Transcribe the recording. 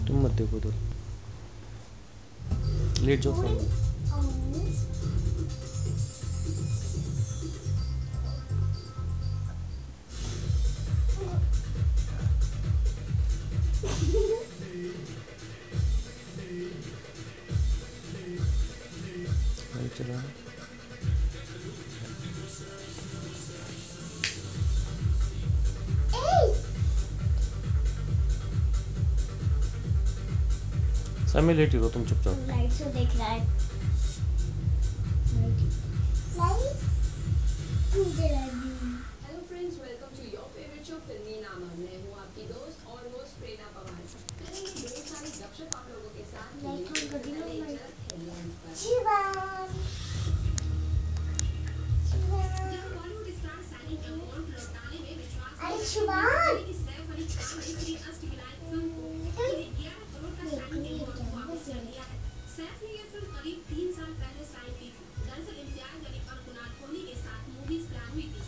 तुम मत देखो उधर, लेट जाओ सामने। लाइट चला। सामने लेट ही रहो तुम चुपचाप। लाइट से देख रहा है। लाइट मुझे लगी। Hello friends, welcome to your favourite show Filmi Nama. मैं हूँ आपकी दोस्त और होस्ट प्रेरणा पवार। करेंगे ढेर सारी गपशप आप लोगों के साथ। लाइट ऑन कर दी ना। पहले एक झलक हेडलाइंस पर। शिवान जहां बॉलीवुड स्टार सैनी कपूर लौटाने में विश्वास अरे नहीं शिवान करते कि सैफ अली खान ने श्री अष्टविनायक फिल्म को पूरे 11 करोड़ का साइनिंग अमाउंट वापस कर लिया है। सैफ ने यह फिल्म करीब 3 साल पहले साइन की थी। दरअसल इम्तियाज अली और कुणाल कोहली के साथ मूवीज प्लान हुई थी,